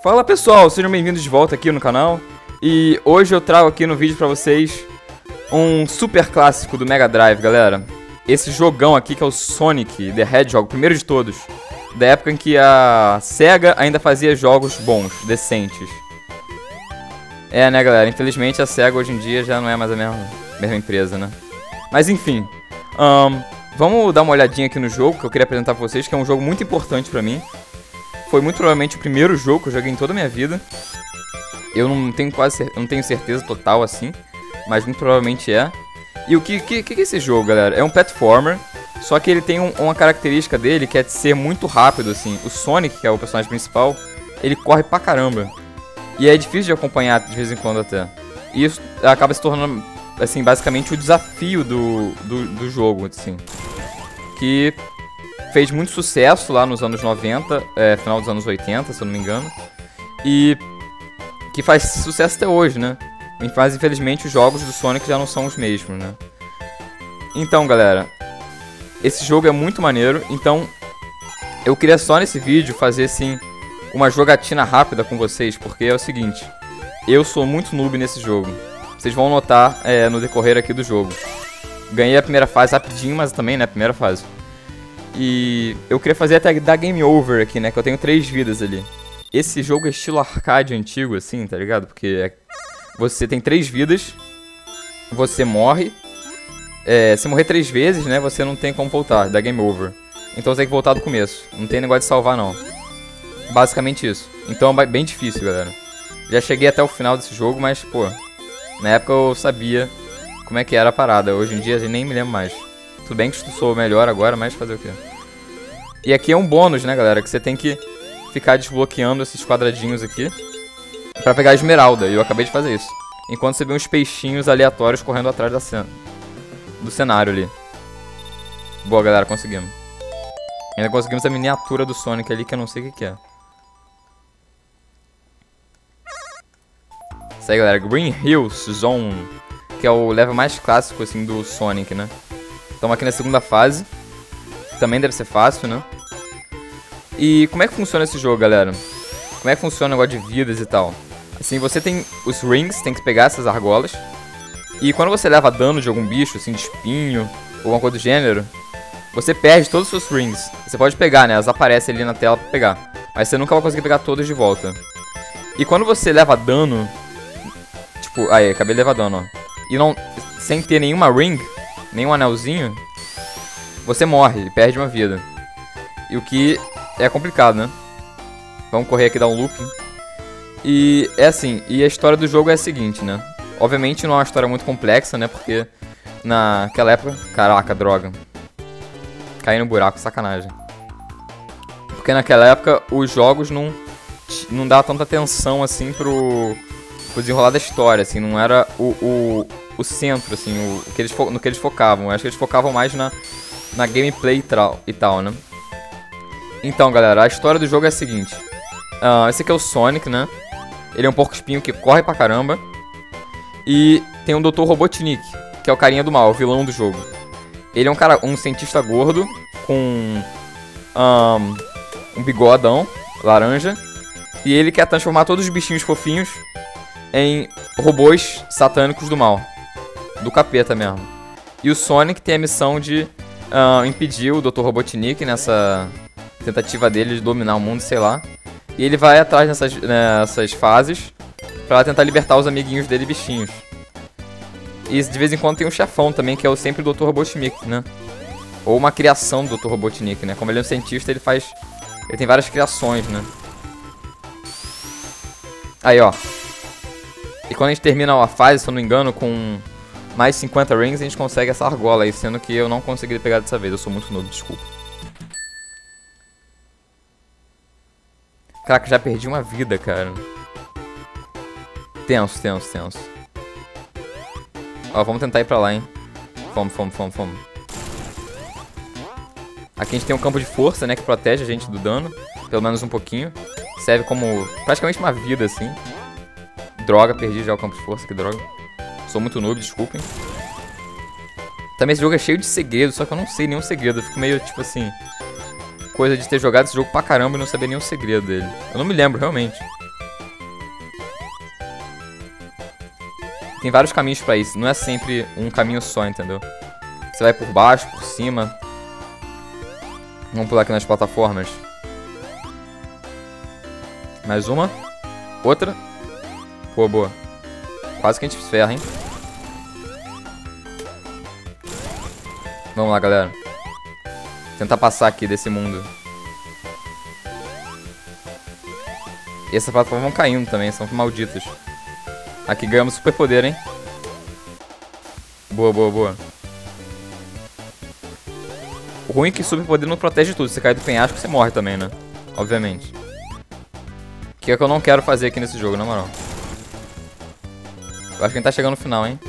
Fala pessoal, sejam bem-vindos de volta aqui no canal. E hoje eu trago aqui no vídeo pra vocês um super clássico do Mega Drive, galera. Esse jogão aqui que é o Sonic the Hedgehog, o primeiro de todos. Da época em que a Sega ainda fazia jogos bons, decentes. É, né, galera? Infelizmente a Sega hoje em dia já não é mais a mesma empresa, né? Mas enfim, vamos dar uma olhadinha aqui no jogo que eu queria apresentar pra vocês, que é um jogo muito importante pra mim. Foi muito provavelmente o primeiro jogo que eu joguei em toda a minha vida. Eu não tenho certeza total assim, mas muito provavelmente é. E o que é esse jogo, galera? É um platformer, só que ele tem uma característica dele que é de ser muito rápido, assim. O Sonic, que é o personagem principal, ele corre pra caramba. E é difícil de acompanhar de vez em quando até. E isso acaba se tornando, assim, basicamente o desafio do jogo, assim. Que fez muito sucesso lá nos anos 90, final dos anos 80, se eu não me engano. E que faz sucesso até hoje, né? Mas infelizmente os jogos do Sonic já não são os mesmos, né? Então, galera, esse jogo é muito maneiro. Então, eu queria só nesse vídeo fazer, assim, uma jogatina rápida com vocês. Porque é o seguinte, eu sou muito noob nesse jogo. Vocês vão notar no decorrer aqui do jogo. Ganhei a primeira fase rapidinho, mas também, né, a primeira fase. E eu queria fazer até dar game over aqui, né, que eu tenho 3 vidas ali. Esse jogo é estilo arcade antigo, assim, tá ligado? Porque você tem 3 vidas, você morre. Se morrer 3 vezes, né, você não tem como voltar, dá game over. Então você tem que voltar do começo, não tem negócio de salvar não. Basicamente isso. Então é bem difícil, galera. Já cheguei até o final desse jogo, mas, pô, na época eu sabia como é que era a parada. Hoje em dia eu nem me lembro mais. Tudo bem que sou melhor agora, mas fazer o quê? E aqui é um bônus, né, galera? Que você tem que ficar desbloqueando esses quadradinhos aqui pra pegar a esmeralda. E eu acabei de fazer isso. Enquanto você vê uns peixinhos aleatórios correndo atrás do cenário ali. Boa, galera, conseguimos. Ainda conseguimos a miniatura do Sonic ali, que eu não sei o que é. Isso aí, galera. Green Hills Zone, que é o level mais clássico, assim, do Sonic, né? Estamos aqui na segunda fase. Também deve ser fácil, né? E como é que funciona esse jogo, galera? Como é que funciona o negócio de vidas e tal? Assim, você tem os rings, tem que pegar essas argolas. E quando você leva dano de algum bicho, assim, de espinho, ou alguma coisa do gênero, você perde todos os seus rings. Você pode pegar, né? Elas aparecem ali na tela pra pegar. Mas você nunca vai conseguir pegar todos de volta. E quando você leva dano... Tipo, aí, acabei de levar dano, ó. E não... Sem ter nenhuma ring, nenhum anelzinho, você morre e perde uma vida. E o que é complicado, né? Vamos correr aqui e dar um looping. E é assim, e a história do jogo é a seguinte, né? Obviamente não é uma história muito complexa, né? Porque naquela época... Caraca, droga. Caí no buraco, sacanagem. Porque naquela época os jogos não davam tanta atenção assim pro desenrolar da história, assim. Não era o centro, assim, no que eles focavam. Eu acho que eles focavam mais na gameplay e tal, né? Então, galera, a história do jogo é a seguinte. Esse aqui é o Sonic, né? Ele é um porco-espinho que corre pra caramba. E tem o Dr. Robotnik, que é o carinha do mal, o vilão do jogo. Ele é um cientista gordo com um bigodão laranja. E ele quer transformar todos os bichinhos fofinhos em robôs satânicos do mal. Do capeta mesmo. E o Sonic tem a missão de impedir o Dr. Robotnik nessa tentativa dele de dominar o mundo, sei lá. E ele vai atrás nessas fases pra tentar libertar os amiguinhos dele, bichinhos. E de vez em quando tem um chefão também, que é sempre o Dr. Robotnik, né? Ou uma criação do Dr. Robotnik, né? Como ele é um cientista, ele tem várias criações, né? Aí, ó. E quando a gente termina a fase, se eu não me engano, com mais 50 rings, a gente consegue essa argola aí, sendo que eu não consegui pegar dessa vez. Eu sou muito noob, desculpa. Caraca, já perdi uma vida, cara. Tenso, tenso, tenso. Ó, vamos tentar ir pra lá, hein. Fomos. Aqui a gente tem um campo de força, né, que protege a gente do dano. Pelo menos um pouquinho. Serve como praticamente uma vida, assim. Droga, perdi já o campo de força, que droga. Sou muito noob, desculpem. Também esse jogo é cheio de segredos, só que eu não sei nenhum segredo. Eu fico meio, tipo assim... coisa de ter jogado esse jogo pra caramba e não saber nenhum segredo dele. Eu não me lembro, realmente. Tem vários caminhos pra isso. Não é sempre um caminho só, entendeu? Você vai por baixo, por cima. Vamos pular aqui nas plataformas. Mais uma. Outra. Pô, boa. Quase que a gente ferra, hein? Vamos lá, galera. Tentar passar aqui desse mundo. E essas plataformas vão caindo também, são malditas. Aqui ganhamos super poder, hein? Boa, boa, boa. O ruim é que super poder não protege tudo. Se você cair do penhasco, você morre também, né? Obviamente. Que é o que eu não quero fazer aqui nesse jogo, na moral. Eu acho que a gente tá chegando no final, hein?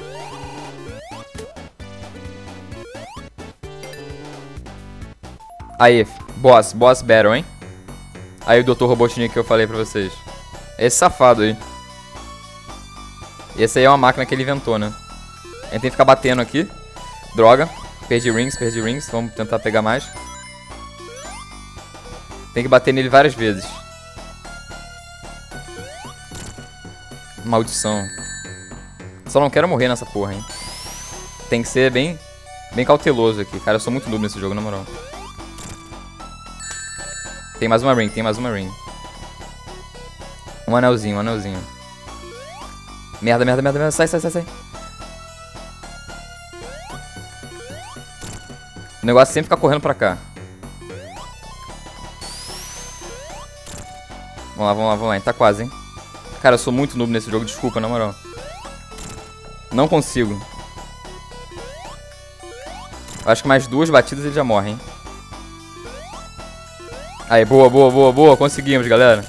Aí, boss battle, hein? Aí o Dr. Robotnik que eu falei pra vocês. Esse safado aí. Esse aí é uma máquina que ele inventou, né? A gente tem que ficar batendo aqui. Droga. Perdi rings. Vamos tentar pegar mais. Tem que bater nele várias vezes. Maldição. Só não quero morrer nessa porra, hein? Tem que ser bem cauteloso aqui. Cara, eu sou muito noob nesse jogo, na moral. Tem mais uma ring. Um anelzinho. Merda. Sai. O negócio é sempre ficar correndo pra cá. Vamos lá. A gente tá quase, hein? Cara, eu sou muito noob nesse jogo, desculpa, na moral. Não consigo. Eu acho que mais 2 batidas ele já morre, hein? Aí, boa. Conseguimos, galera.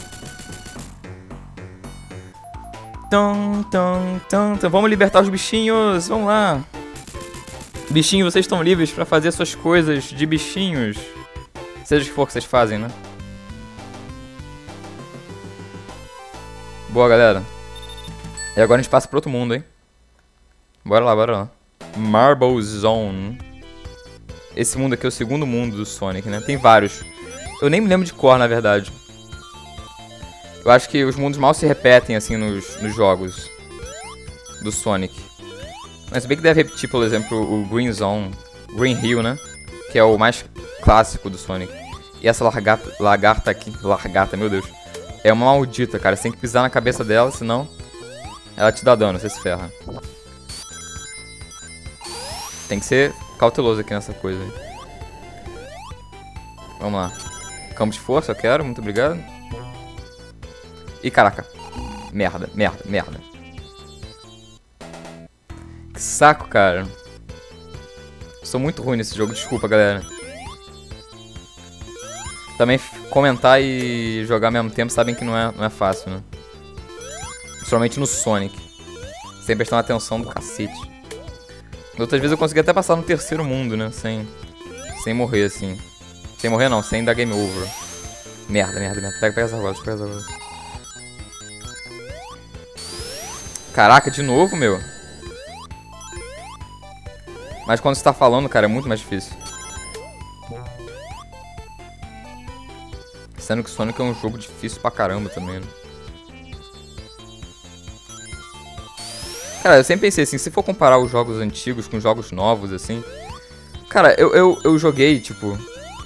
Vamos libertar os bichinhos. Vamos lá. Bichinhos, vocês estão livres pra fazer suas coisas de bichinhos. Seja o que for que vocês fazem, né? Boa, galera. E agora a gente passa pro outro mundo, hein? Bora lá. Marble Zone. Esse mundo aqui é o segundo mundo do Sonic, né? Tem vários. Eu nem me lembro de cor, na verdade. Eu acho que os mundos mal se repetem, assim, nos jogos do Sonic. Mas se bem que deve repetir, por exemplo, o Green Zone, Green Hill, né? Que é o mais clássico do Sonic. E essa lagarta aqui, meu Deus. É uma maldita, cara. Você tem que pisar na cabeça dela, senão ela te dá dano, você se ferra. Tem que ser cauteloso aqui nessa coisa. Vamos lá. Campo de força, eu quero, muito obrigado. Ih, caraca. Merda. Que saco, cara. Sou muito ruim nesse jogo, desculpa, galera. Também comentar e jogar ao mesmo tempo sabem que não é fácil, né? Principalmente no Sonic. Sem prestar uma atenção do cacete. Outras vezes eu consegui até passar no terceiro mundo, né? Sem morrer, assim. Sem morrer não, sem dar game over. Merda. Pega essa roda, Caraca, de novo, meu. Mas quando você tá falando, cara, é muito mais difícil. Sendo que Sonic é um jogo difícil pra caramba também, né? Cara, eu sempre pensei assim, se for comparar os jogos antigos com jogos novos, assim... Cara, eu joguei, tipo...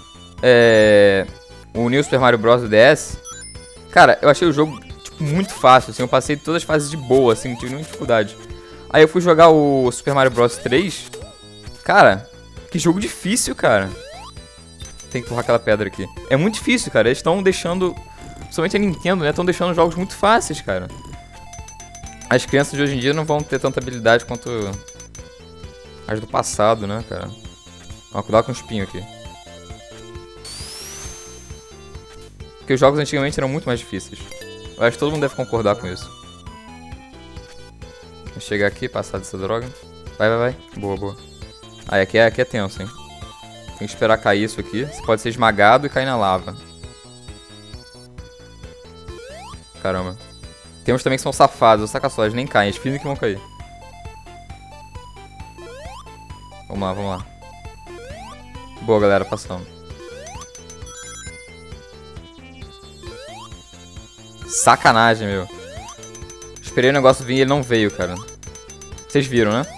o New Super Mario Bros. DS. Cara, eu achei o jogo, tipo, muito fácil, assim. Eu passei todas as fases de boa, assim, não tive nenhuma dificuldade. Aí eu fui jogar o Super Mario Bros. 3. Cara, que jogo difícil, cara. Tem que empurrar aquela pedra aqui. É muito difícil, cara. Eles estão deixando... Principalmente a Nintendo, né? Estão deixando jogos muito fáceis, cara. As crianças de hoje em dia não vão ter tanta habilidade quanto as do passado, né, cara? Ó, cuidado com o espinho aqui. Porque os jogos antigamente eram muito mais difíceis. Eu acho que todo mundo deve concordar com isso. Vou chegar aqui, passar dessa droga. Vai. Boa. Aí, aqui é tenso, hein? Tem que esperar cair isso aqui. Você pode ser esmagado e cair na lava. Caramba. Temos também que são safados, saca só, eles nem caem, eles fingem que vão cair. Vamos lá. Boa, galera, passamos. Sacanagem, meu. Esperei o negócio vir e ele não veio, cara. Vocês viram, né?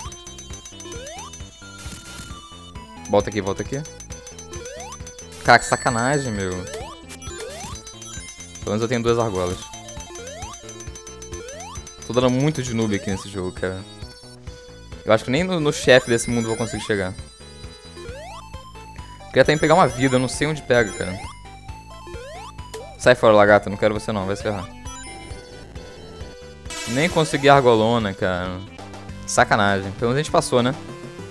Volta aqui, volta aqui. Cara, que sacanagem, meu. Pelo menos eu tenho 2 argolas. Tô dando muito de noob aqui nesse jogo, cara. Eu acho que nem no chefe desse mundo eu vou conseguir chegar. Queria também pegar uma vida, eu não sei onde pega, cara. Sai fora, lagarta, não quero você não, vai se ferrar. Nem consegui a argolona, cara. Sacanagem. Pelo menos a gente passou, né?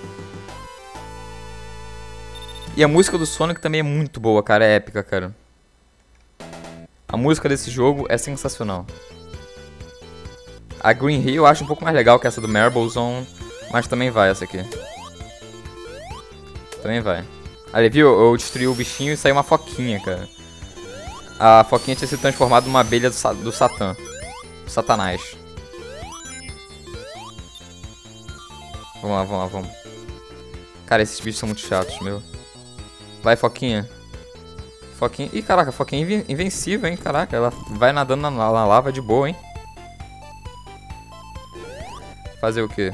E a música do Sonic também é muito boa, cara. É épica, cara. A música desse jogo é sensacional. A Green Hill eu acho um pouco mais legal que essa do Marble Zone. Mas também vai essa aqui. Também vai. Ali, viu? Eu destruí o bichinho e saiu uma foquinha, cara. A foquinha tinha se transformado numa abelha do Satã. Do Satanás. Vamos lá, vamos lá, vamos. Cara, esses bichos são muito chatos, meu. Vai, foquinha. Foquinha. Ih, caraca, a foquinha é invencível, hein? Caraca, ela vai nadando na lava de boa, hein? Fazer o quê?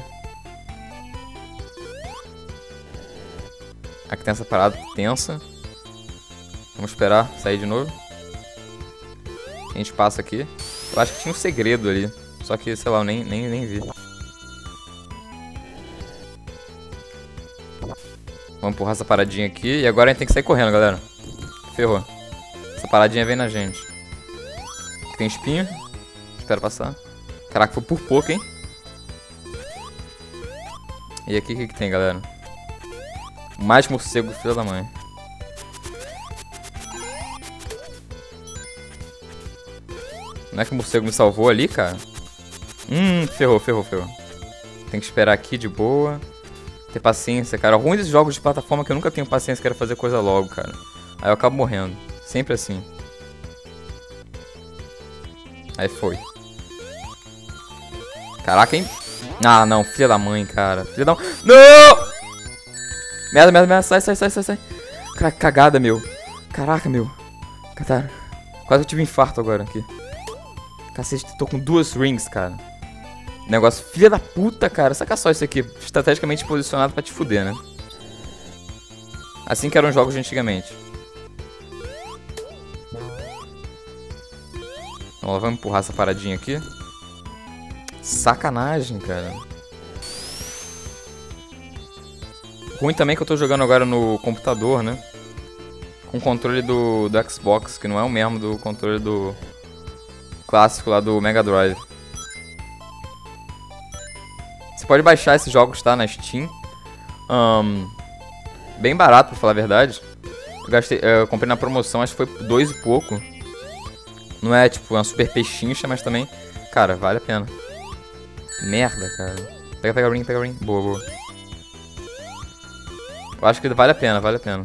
Aqui tem essa parada tensa. Vamos esperar sair de novo. A gente passa aqui. Eu acho que tinha um segredo ali. Só que, sei lá, eu nem vi. Vamos empurrar essa paradinha aqui. E agora a gente tem que sair correndo, galera. Ferrou. Essa paradinha vem na gente. Aqui tem espinho. Espera passar. Caraca, foi por pouco, hein? E aqui o que tem, galera? Mais morcego, filho da mãe. Não é que o morcego me salvou ali, cara? Ferrou, ferrou, ferrou. Tem que esperar aqui de boa. Ter paciência, cara. Ruim desses jogos de plataforma que eu nunca tenho paciência, quero fazer coisa logo, cara. Aí eu acabo morrendo. Sempre assim. Aí foi. Caraca, hein? Ah, não. Filha da mãe, cara. Filha da mãe. Não! Merda, merda, merda. Sai, sai, sai, sai, sai. Cara, cagada, meu. Caraca, meu. Cara, quase eu tive um infarto agora aqui. Cacete, tô com 2 rings, cara. Negócio filha da puta, cara. Saca só isso aqui. Estrategicamente posicionado pra te fuder, né? Assim que eram os jogos de antigamente. Vamos empurrar essa paradinha aqui. Sacanagem, cara. Ruim também que eu tô jogando agora no computador, né? Com o controle do Xbox, que não é o mesmo do controle do clássico lá do Mega Drive. Você pode baixar esses jogos, tá? Na Steam. Bem barato, pra falar a verdade. Eu comprei na promoção, acho que foi 2 e pouco. Não é tipo uma super pechincha, mas também, cara, vale a pena. Merda, cara. Pega o ring, pega o ring. Boa, boa. Eu acho que vale a pena, vale a pena.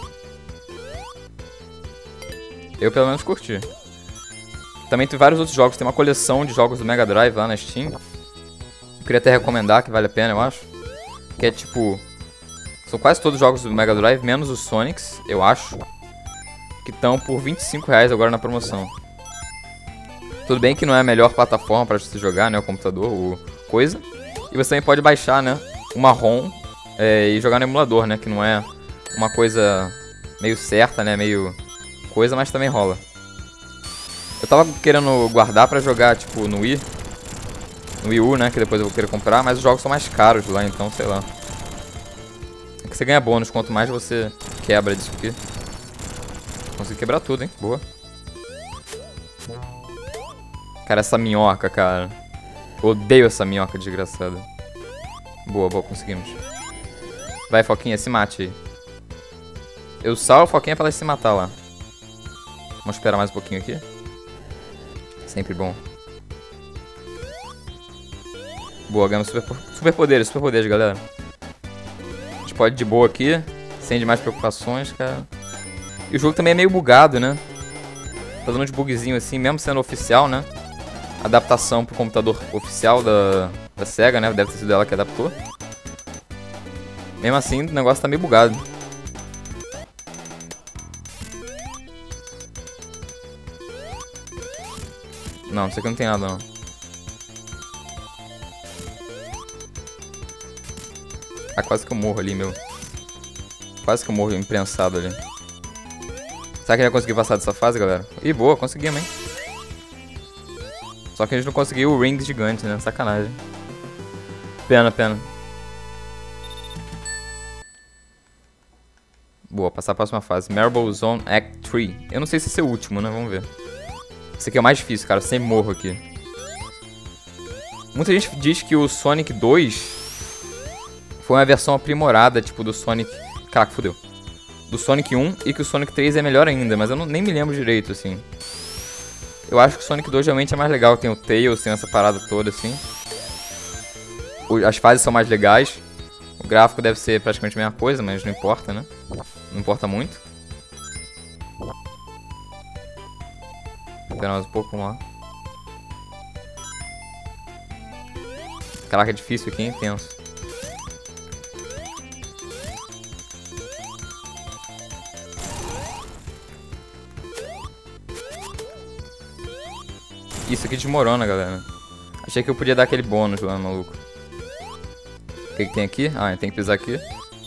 Eu pelo menos curti. Também tem vários outros jogos, tem uma coleção de jogos do Mega Drive lá na Steam. Eu queria até recomendar, que vale a pena, eu acho. Que é tipo... São quase todos os jogos do Mega Drive, menos os Sonics, eu acho. Que estão por R$25 agora na promoção. Tudo bem que não é a melhor plataforma para você jogar, né? O computador, o coisa. E você também pode baixar, né? Uma ROM e jogar no emulador, né? Que não é uma coisa meio certa, né? Meio coisa, mas também rola. Eu tava querendo guardar pra jogar, tipo, no Wii. No Wii U, né? Que depois eu vou querer comprar. Mas os jogos são mais caros lá, então, sei lá. É que você ganha bônus. Quanto mais você quebra disso aqui. Consegui quebrar tudo, hein? Boa. Cara, essa minhoca, cara. Eu odeio essa minhoca desgraçada. Boa, boa, conseguimos. Vai, Foquinha, se mate aí. Eu salvo a Foquinha pra ela se matar lá. Vamos esperar mais um pouquinho aqui. Sempre bom. Boa, ganhamos superpoderes, galera. A gente pode ir de boa aqui, sem demais preocupações, cara. E o jogo também é meio bugado, né? Tá dando de bugzinho assim, mesmo sendo oficial, né? Adaptação pro computador oficial da SEGA, né? Deve ter sido ela que adaptou. Mesmo assim, o negócio tá meio bugado. Não, isso aqui não tem nada, não. Ah, quase que eu morro ali, meu. Quase que eu morro imprensado ali. Será que a gente vai conseguir passar dessa fase, galera? Ih, boa, conseguimos, hein? Só que a gente não conseguiu o ring gigante, né? Sacanagem. Pena, pena. Boa, passar a próxima fase. Marble Zone Act 3. Eu não sei se esse é o último, né? Vamos ver. Esse aqui é o mais difícil, cara. Eu sempre morro aqui. Muita gente diz que o Sonic 2 foi uma versão aprimorada, tipo, do Sonic... Caraca, fodeu. Do Sonic 1 e que o Sonic 3 é melhor ainda, mas eu nem me lembro direito, assim. Eu acho que o Sonic 2 realmente é mais legal. Tem o Tails, tem essa parada toda, assim. As fases são mais legais. O gráfico deve ser praticamente a mesma coisa, mas não importa, né? Não importa muito. Vou esperar mais um pouco, vamos lá. Caraca, é difícil aqui, hein? Tenso. Isso aqui desmorona, galera. Achei que eu podia dar aquele bônus lá, maluco. O que tem aqui? Ah, tem que pisar aqui.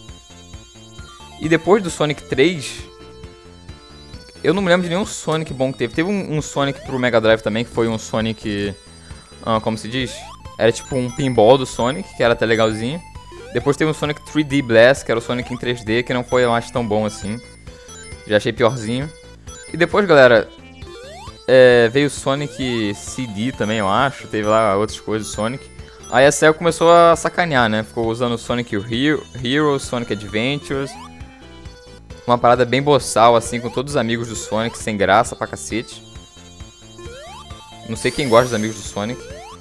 E depois do Sonic 3... Eu não me lembro de nenhum Sonic bom que teve. Teve um Sonic pro Mega Drive também, que foi um Sonic... como se diz? Era tipo um pinball do Sonic, que era até legalzinho. Depois teve um Sonic 3D Blast, que era o Sonic em 3D, que não foi mais tão bom assim. Já achei piorzinho. E depois, galera... veio o Sonic CD também, eu acho. Teve lá outras coisas do Sonic. Aí a Sega começou a sacanear, né? Ficou usando o Sonic Heroes, Sonic Adventures. Uma parada bem boçal, assim, com todos os amigos do Sonic, sem graça pra cacete. Não sei quem gosta dos amigos do Sonic.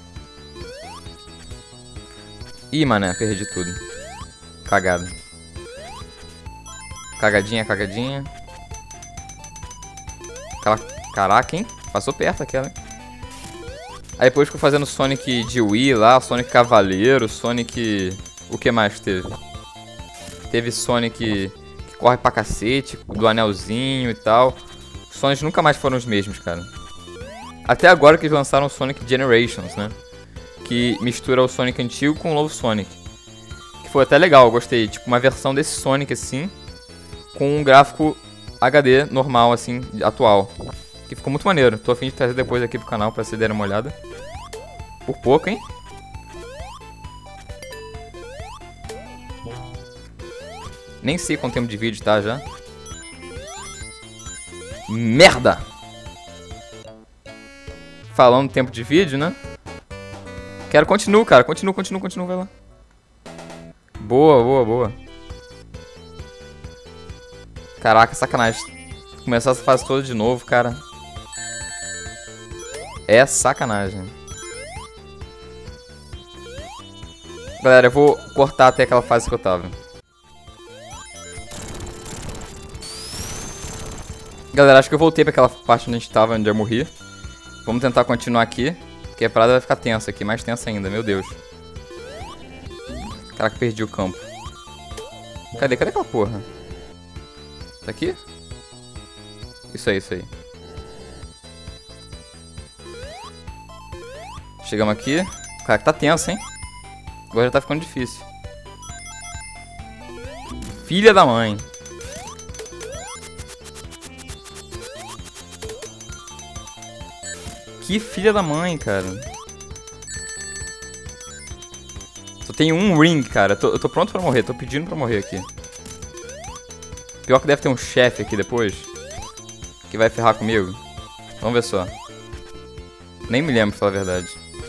Ih, mané, perdi tudo. Cagada. Cagadinha, cagadinha. Caraca, hein? Passou perto aquela, hein? Aí depois ficou fazendo Sonic de Wii lá, Sonic Cavaleiro, Sonic... O que mais teve? Teve Sonic que corre pra cacete, do anelzinho e tal. Os Sonics nunca mais foram os mesmos, cara. Até agora que eles lançaram o Sonic Generations, né? Que mistura o Sonic antigo com o novo Sonic. Que foi até legal, eu gostei. Tipo, uma versão desse Sonic, assim, com um gráfico HD normal, assim, atual. Que ficou muito maneiro. Tô a fim de trazer depois aqui pro canal pra vocês derem uma olhada. Por pouco, hein? Nem sei quanto tempo de vídeo tá já. Merda! Falando tempo de vídeo, né? Quero continuar, cara. Continua, vai lá. Boa, boa, boa. Caraca, sacanagem. Começar essa fase toda de novo, cara. É sacanagem. Galera, eu vou cortar até aquela fase que eu tava. Galera, acho que eu voltei pra aquela parte onde a gente tava, onde eu morri. Vamos tentar continuar aqui, porque a parada vai ficar tensa aqui, mais tensa ainda, meu Deus. Caraca, perdi o campo. Cadê aquela porra? Tá aqui? Isso aí, isso aí. Chegamos aqui. Caraca, tá tenso, hein? Agora já tá ficando difícil. Filha da mãe. Que filha da mãe, cara. Só tem um ring, cara. Eu tô pronto pra morrer. Tô pedindo pra morrer aqui. Pior que deve ter um chefe aqui depois. Que vai ferrar comigo. Vamos ver só. Nem me lembro, pra falar a verdade.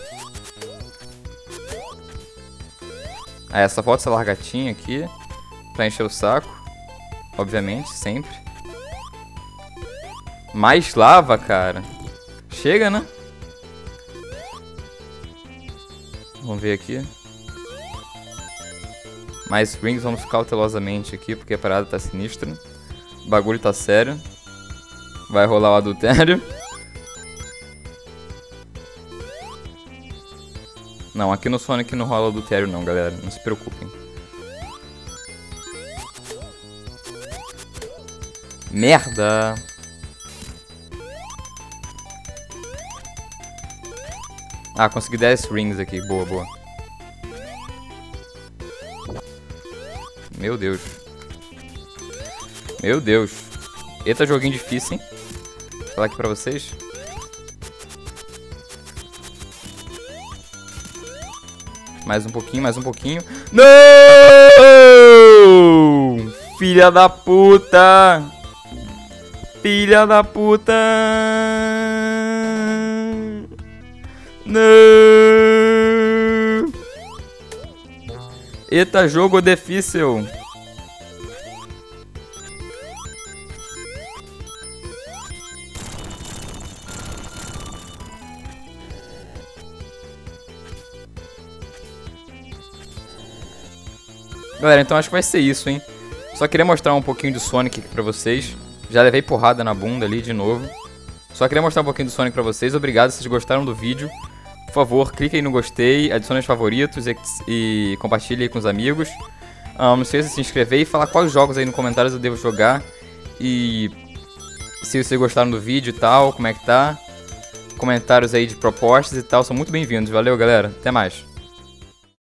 Ah, essa falta essa largatinha aqui. Pra encher o saco. Obviamente, sempre. Mais lava, cara. Chega, né? Vamos ver aqui. Mais rings, vamos cautelosamente aqui, porque a parada tá sinistra. O bagulho tá sério. Vai rolar o adultério. Não, aqui no Sonic não rola adultério não, galera. Não se preocupem. Merda! Ah, consegui 10 rings aqui. Boa, boa. Meu Deus. Meu Deus. Eita, joguinho difícil, hein? Vou falar aqui pra vocês. Mais um pouquinho, mais um pouquinho. Não! Filha da puta! Filha da puta! Não! Eita, jogo difícil! Galera, então acho que vai ser isso, hein? Só queria mostrar um pouquinho do Sonic aqui pra vocês. Já levei porrada na bunda ali de novo. Só queria mostrar um pouquinho do Sonic pra vocês. Obrigado se vocês gostaram do vídeo. Por favor, clique aí no gostei, adicione os favoritos e compartilhe aí com os amigos. Não esqueça de se inscrever e falar quais jogos aí nos comentários eu devo jogar. E se vocês gostaram do vídeo e tal, como é que tá. Comentários aí de propostas e tal, são muito bem-vindos. Valeu, galera. Até mais.